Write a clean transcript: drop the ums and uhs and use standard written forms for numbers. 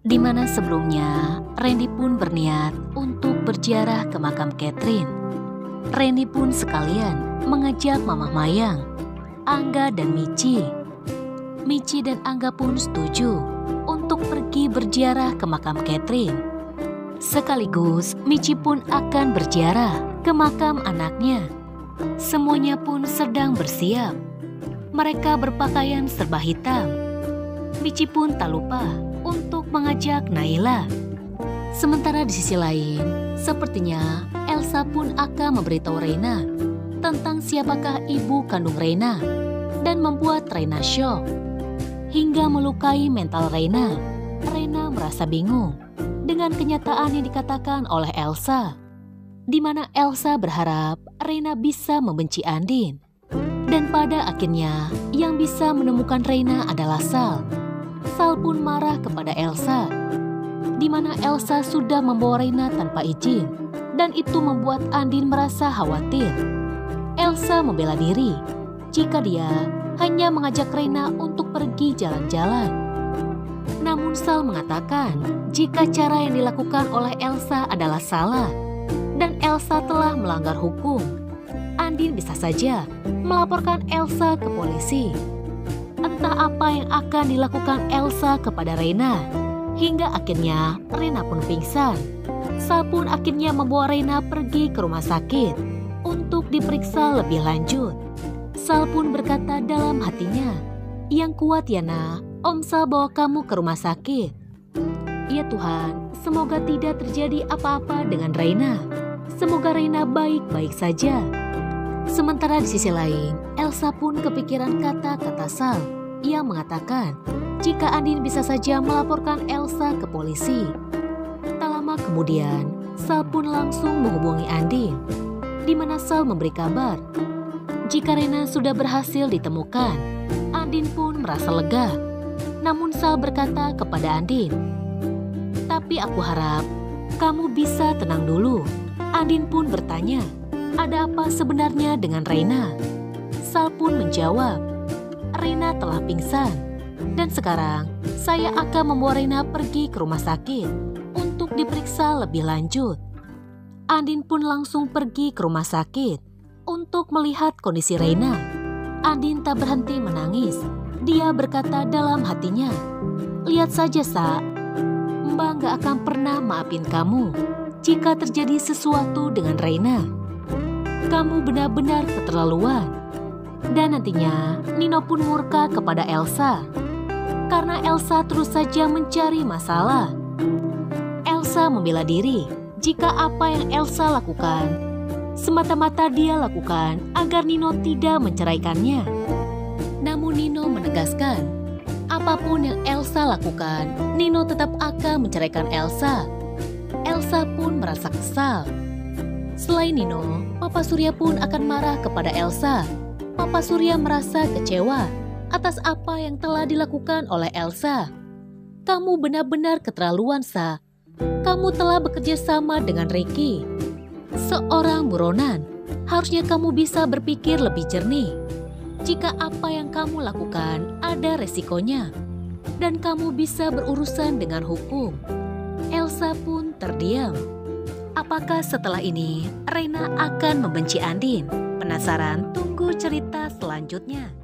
Di mana sebelumnya Randy pun berniat untuk berziarah ke makam Catherine. Randy pun sekalian mengajak Mama Mayang, Angga dan Michi. Michi dan Angga pun setuju untuk pergi berziarah ke makam Catherine. Sekaligus Michi pun akan berziarah ke makam anaknya. Semuanya pun sedang bersiap. Mereka berpakaian serba hitam. Michi pun tak lupa untuk mengajak Naila. Sementara di sisi lain, sepertinya Elsa pun akan memberitahu Reina tentang siapakah ibu kandung Reina dan membuat Reina shock hingga melukai mental Reina. Reina merasa bingung dengan kenyataan yang dikatakan oleh Elsa, di mana Elsa berharap Reina bisa membenci Andin. Dan pada akhirnya yang bisa menemukan Reina adalah Sal. Sal pun marah kepada Elsa, di mana Elsa sudah membawa Reina tanpa izin, dan itu membuat Andin merasa khawatir. Elsa membela diri jika dia hanya mengajak Reina untuk pergi jalan-jalan. Namun Sal mengatakan jika cara yang dilakukan oleh Elsa adalah salah dan Elsa telah melanggar hukum, Andin bisa saja melaporkan Elsa ke polisi. Entah apa yang akan dilakukan Elsa kepada Reina, hingga akhirnya Reina pun pingsan. Sal pun akhirnya membawa Reina pergi ke rumah sakit untuk diperiksa lebih lanjut. Sal pun berkata dalam hatinya, "Yang kuat ya nak, Om Sal bawa kamu ke rumah sakit." Ya Tuhan, semoga tidak terjadi apa-apa dengan Reina. Semoga Reina baik-baik saja. Sementara di sisi lain, Elsa pun kepikiran kata-kata Sal yang mengatakan jika Andin bisa saja melaporkan Elsa ke polisi. Tak lama kemudian, Sal pun langsung menghubungi Andin, di mana Sal memberi kabar jika Reina sudah berhasil ditemukan. Andin pun merasa lega. Namun Sal berkata kepada Andin, "Tapi aku harap kamu bisa tenang dulu." Andin pun bertanya, "Ada apa sebenarnya dengan Reina?" Sal pun menjawab, "Reina telah pingsan dan sekarang saya akan membawa Reina pergi ke rumah sakit untuk diperiksa lebih lanjut." Andin pun langsung pergi ke rumah sakit untuk melihat kondisi Reina. Andin tak berhenti menangis. Dia berkata dalam hatinya, "Lihat saja, Sa, Mbak gak akan pernah maafin kamu jika terjadi sesuatu dengan Reina. Kamu benar-benar keterlaluan." Dan nantinya Nino pun murka kepada Elsa karena Elsa terus saja mencari masalah. Elsa membela diri jika apa yang Elsa lakukan semata-mata dia lakukan agar Nino tidak menceraikannya. Namun Nino menegaskan, apapun yang Elsa lakukan, Nino tetap akan menceraikan Elsa. Elsa pun merasa kesal. Selain Nino, Papa Surya pun akan marah kepada Elsa. Papa Surya merasa kecewa atas apa yang telah dilakukan oleh Elsa. "Kamu benar-benar keterlaluan, Sa. Kamu telah bekerja sama dengan Ricky. Seorang buronan, harusnya kamu bisa berpikir lebih jernih. Jika apa yang kamu lakukan ada resikonya, dan kamu bisa berurusan dengan hukum." Elsa pun terdiam. Apakah setelah ini Reina akan membenci Andin? Penasaran? Tunggu cerita selanjutnya.